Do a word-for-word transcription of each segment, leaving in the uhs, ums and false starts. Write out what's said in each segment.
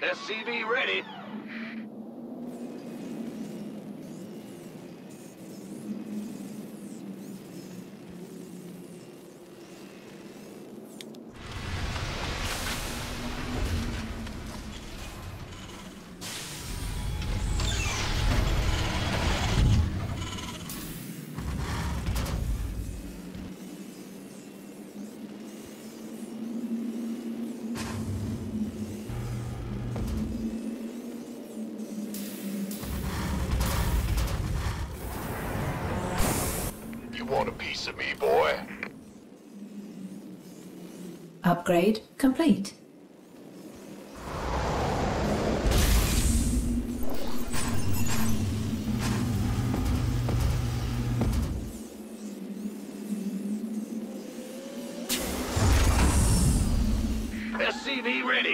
S C V ready. Want a piece of me, boy? Upgrade complete. S C V ready.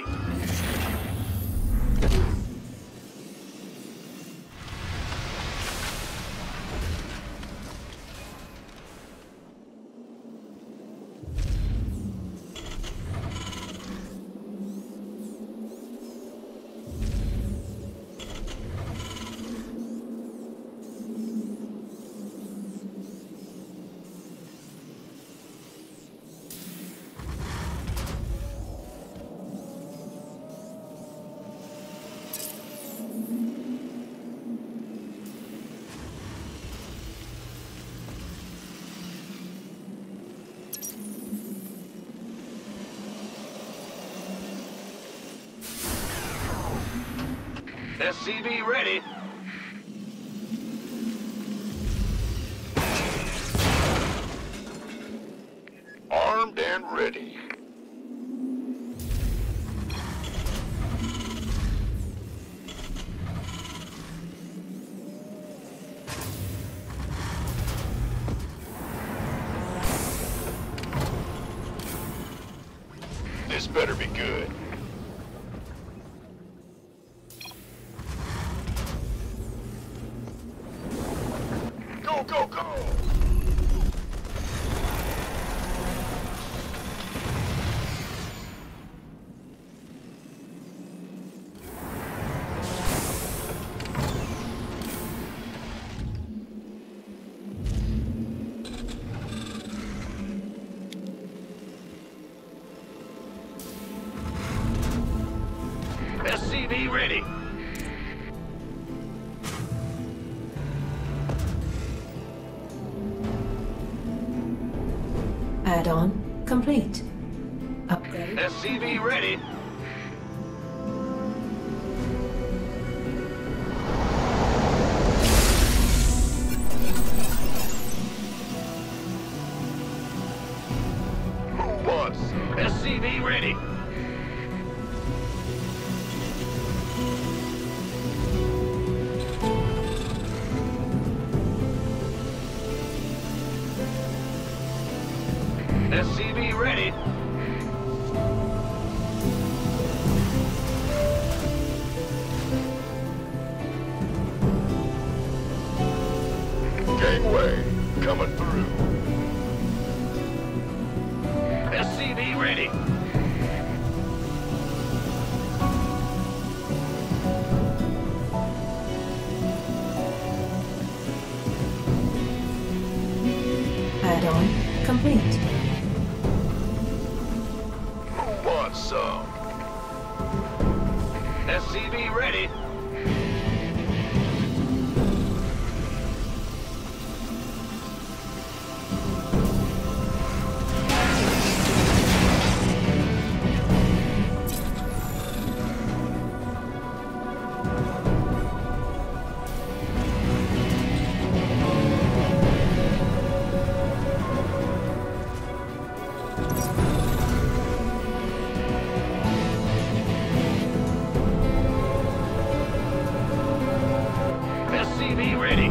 S C V ready. Armed and ready. This better be good. Go, go, go! S C V ready. Add-on complete. Upgrade. S C V ready. Who wants some? S C V ready. S C V ready. Gangway coming through. S C V ready. Add-on complete. Who wants some? S C V ready. S C V ready.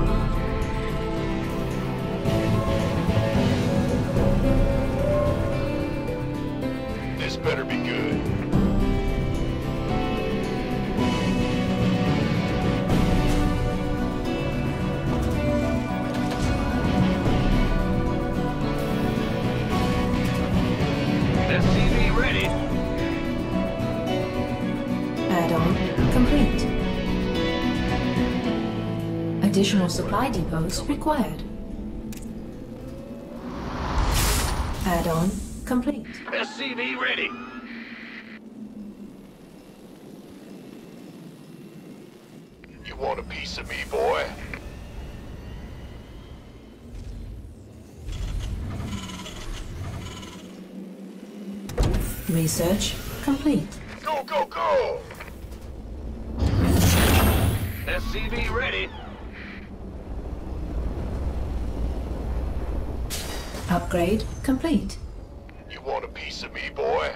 This better be good. S C V ready. Add-on Additional supply depots required. Add-on complete. S C V ready. You want a piece of me, boy? Research complete. Go, go, go! S C V ready. Upgrade complete. You want a piece of me, boy?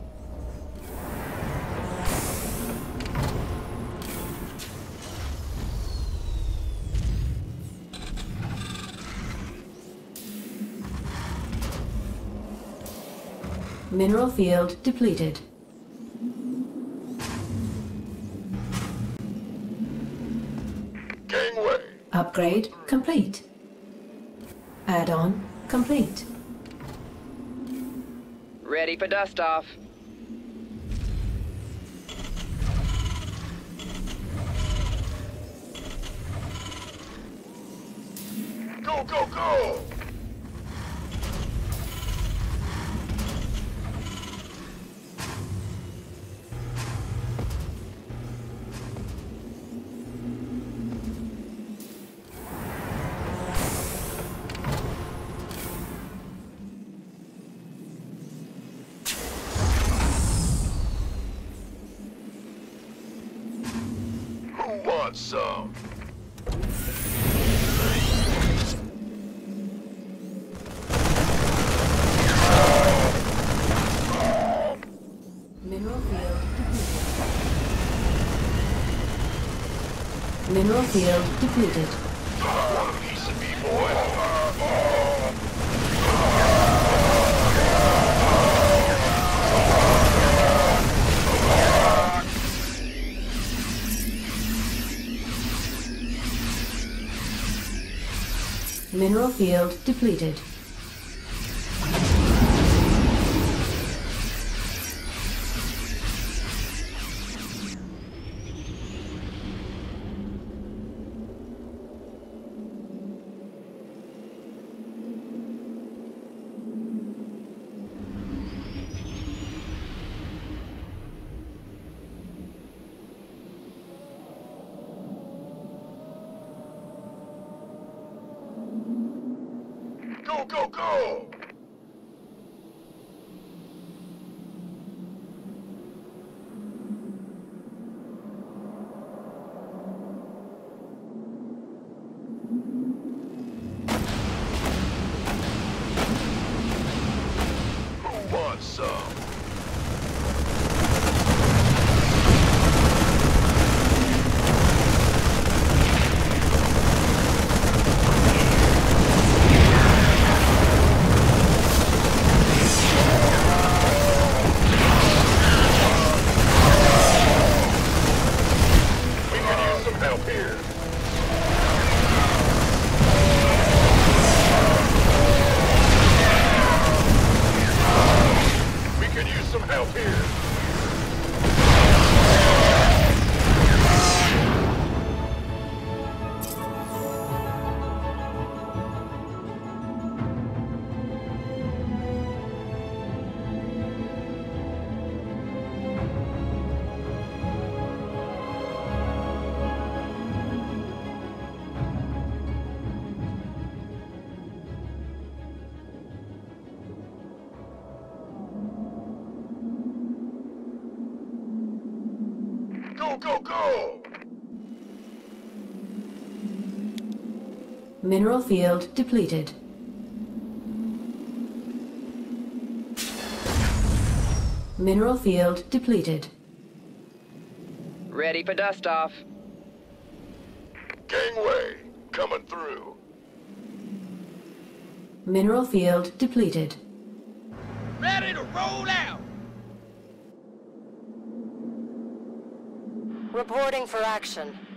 Mineral field depleted. Gangway! Upgrade complete. Add-on complete. Ready for dust-off. Go, go, go! Who wants some? Mineral field depleted. Mineral field depleted. Want a piece of me, boy? Mineral field depleted. Go, go, go! Who wants some? We could use some help here. We could use some help here. Go, go, go! Mineral field depleted. Mineral field depleted. Ready for dust-off. Gangway, coming through. Mineral field depleted. Ready to roll out. Reporting for action.